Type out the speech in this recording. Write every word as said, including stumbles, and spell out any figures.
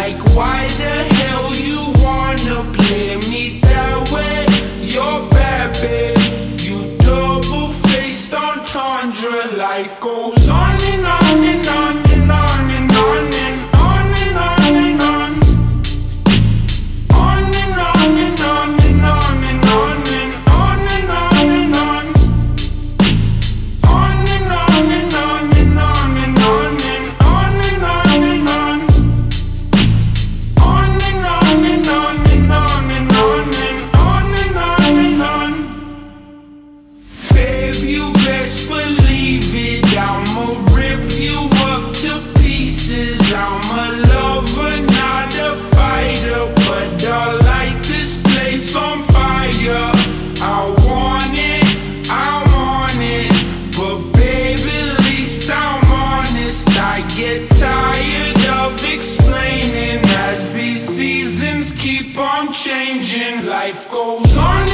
Like, why the hell you wanna play me that way? You're bad, babe. You double-faced entendre. Life goes on and on and on and on and on and on and on and on. On and on and on and on and on and on and on and on. On and on and on and on and on and on and on and on. On and on and on and on and on and on and on and on. Babe, you best believe it, I'ma rip you up to pieces. I'm a lover, not a fighter, but I light this place on fire. I want it, I want it, but baby, at least I'm honest. I get tired of explaining as these seasons keep on changing. Life goes on